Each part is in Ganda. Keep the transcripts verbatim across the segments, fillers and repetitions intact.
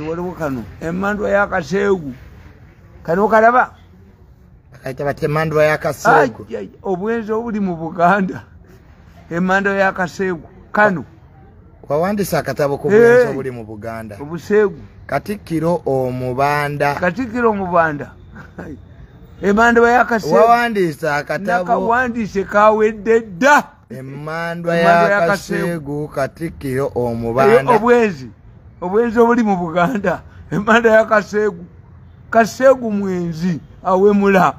waliwo kano emandwa ya Kaseegu kano kalaba akaita bate emandwa ya Kaseegu obwenzi obuli mu Buganda emandwa ya Kaseegu kano wawandisa akatabo ku bwenzi obuli mu Buganda obuseegu Katikiro omubanda Katikiro omubanda emandwa ya Kaseegu wawandisa akatabo nakawandise kawedde dda emandwa ya Kaseegu Katikiro omubanda obwenzi obwenzi obuli mu Buganda emandwa ya Kaseegu Kaseegu mwenzi awemula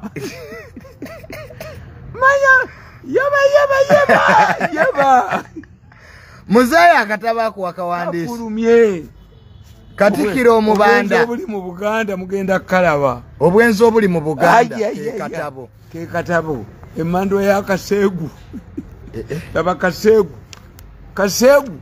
maya yaba yaba yaba yaba Muzaya akatabako wakawandisa kurumye Katikiro omubanda obuli mu Buganda mugenda kalaba obwenzi obuli mu Buganda ke katabo ke katabo emandwa ya Kaseegu laba Kaseegu Kaseegu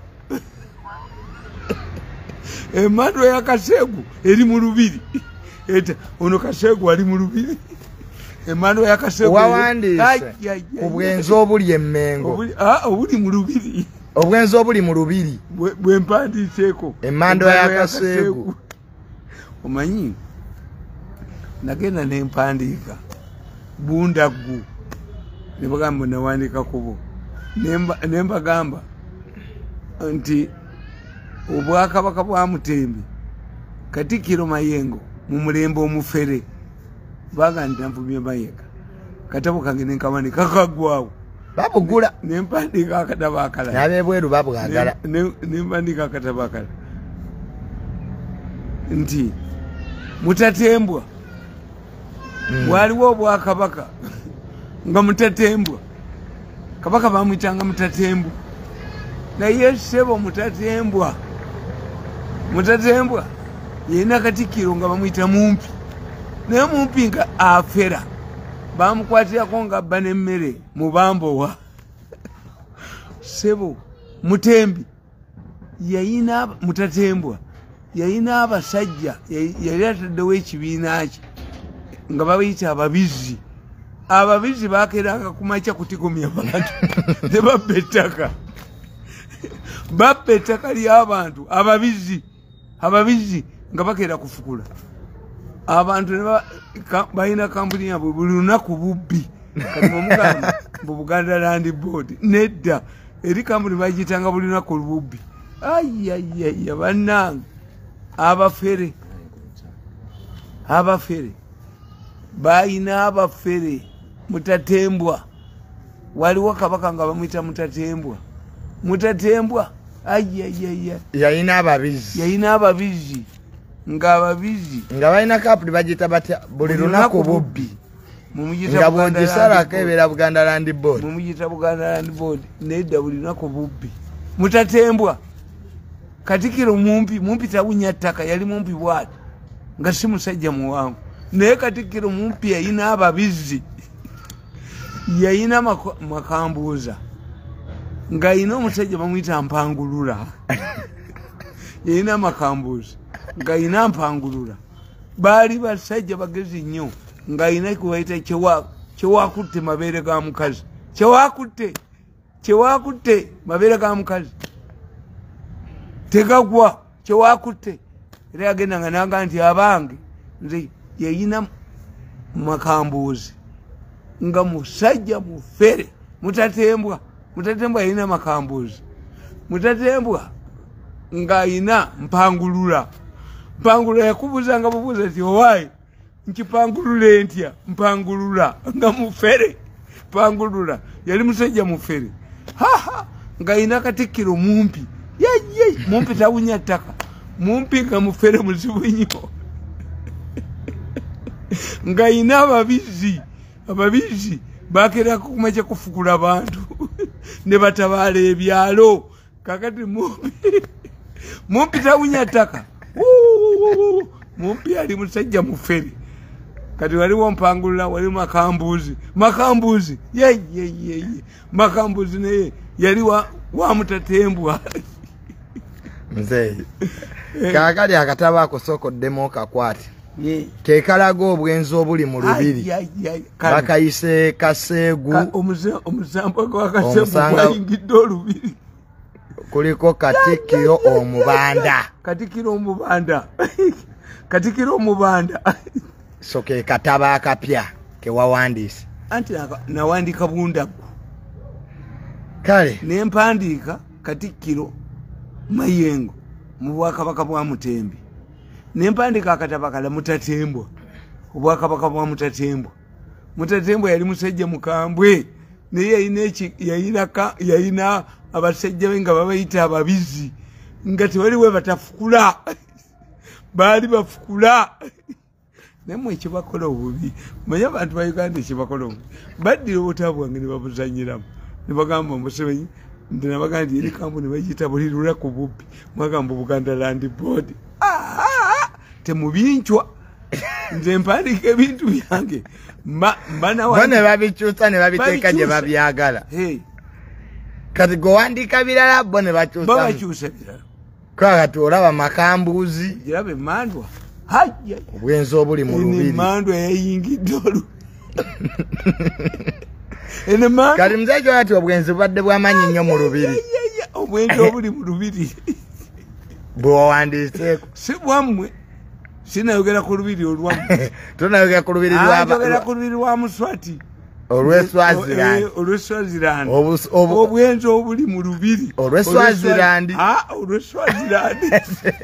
emandwa ya Kaseegu eri mu Lubiri eta ono Kaseegu ali mu Lubiri emandwa ya Kaseegu wawandise obwenzi obuli emmengo ah obuli mu Lubiri obwenzi obuli mu Lubiri bwe mpandiseeko emandwa ya Kaseegu omanyi nagenda ne mpandiika bundaggu ne bagamba nawandika kubo ne mbagamba nti obwakabaka bwa Mutembe Katikiro Mayengo mu mulembe omufere baga ntanvumye Mayenga katabo kange ne nkawani kakagwawo babugula ne mpandika akatabo akala nabe bweru babugagala ne mpandika akatabo akala nti mutatembwa waliwo obwakabaka nga mutatembwa kabaka bamwitanga mutatembwa naye sebo mutatembwa mutatembwa yena Katikiro nga bamwita mumpi naye mumpi nga afera bamukwatirako nga abba n'emmere mu bambowa sebo mutembi yayina mutatembwa yayina abasajja yali ataddewo ekibiina kye nga babayita ababizi ababizi bakeranga kumakya kutigomya abantu ne babba ettaka babba ettaka ly'abantu ababizi ababizi nga bakera kufukula abantu balina kampuni yabwe buli lunaku bubbi kati omugamba mu Buganda Land Board nedda eri kampuni bagitanga buli lunaku lububbi ayayaya bannange abafere abafere bayina abafere mutatembwa waliwo kabaka nga bamwita mutatembwa mutatembwa ayayaya yayina ababizi yayina ababizi nga ababizi nga balina kapuli bagita batya buli lunaku bubbi nga bwogisarako ebeera Buganda Land Board mumugita Buganda Land Board nedda buli lunaku bubbi mutatembwa Katikiro mumpi mumpi tawunya ttaka yali mumpi bwati nga si musajja muwangu naye Katikiro mumpi yayina ababizi yayina makambuuza nga yina omusajja bamwita mpangulula yayina makambuuza nga yina mpangulula baali basajja bagezi nnyo nga yina kubaita kyewakutte mabeere ga mukazi kyewakutte kyewakutte mabeere ga mukazi tegagwa kyewakutte era yagenda nga naga nti abange nze yayina makambuuzi nga musajja mufere mutatembwa mutatembwa yayina makambuuzi mutatembwa nga ayina mpangulula mpangulula yakubuuza nga bubuuza ti owaayi nkipangulula ntya mpangulula nga mufere mpangulula yali musajja mufere haha nga ayina Katikiro mumpi yeye mumpi tawunya ttaka mumpi nga mufere muzibu nnyo nga ayina ababizi ababizi bakerako kumakya kufukula abantu ne batabaala ebyalo kakati mumpi mumpi tawunya ttaka mumpi ali musajja mufere kati waliwo mpangulula wali makambuuzi makambuuzi yeyeyeye makambuuzi naye yali wa, wa mutatembwa mzee kakali akatabo akosokoddemu okakwati ke kalaga obwenzi obuli mu Lubiri bakayise Kaseegu omusamba gwa Kaseegu gwayingidde Olubiri kuliko Katikiro omubanda. Katikiro omubanda. Katikiro omubanda. So ke kataba akapya ke wawandise. Anti nawandika bundaku. Kale nempandika Katikiro Mayengo mu Bwakabaka bwa Mutembe. Nempandika akataba kala Mutatembwa. Obwakabaka bwa Mutatembwa. Mutatembwa yali musajja mukambwe. Naye yayina eki yayina ka yayina abasajja benga babayita ababizi. Nga tewaliwe batafukula. Bali bafukula. Nemwe kibakola obubi. Manya abantu ba Uganda kibakola obubi. Badde obutabwange ne babuzanyiramu. Ne bagamba Museveni ndina bagandi eri kambu ne bayita bulirula ku bubbi. Mwagamba Buganda Land Board. Ah! Temubinchwa. Nze mpandika ebintu byange. Ma bana wa bane babichusa ne babiteeka je babyagala. Hey. Kati go wandika bilala bone bachusa. Baba chusa bilala. Kwa tulaba makambuzi. Jirabe mandwa. Hajja. Obwenzi obuli mu Lubiri. Ene mandwa yayingidde. Ene mandwa. Kali mzejo ati obwenzi badde bwamanyi nnyo mu Lubiri. Obwenzi obuli mu Lubiri. Bo wandise. Si bwamwe. Sina yogera ku Lubiri olwamu. Tuna yogera ku Lubiri lwa aba. Yogera ku Lubiri lwa Muswati. Olweswaziland. Olweswaziland. Obwenzi obuli mu Lubiri. Olweswaziland. Ah, Olweswaziland.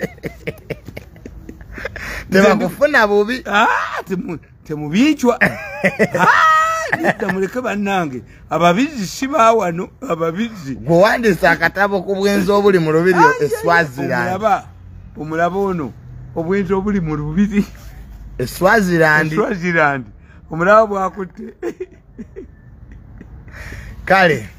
Teba kufuna bubi. Ah, temu temubichwa. Ah, nitamuleke bannange. Ababizi siba wano, ababizi. Gwo wandisa akatabo ku bwenzi obuli mu Lubiri Eswaziland. Omulaba, omulaba ono. Obwenzi obuli mu Lubiri Eswaziland. Eswaziland. Omulaba bwakutte. Kale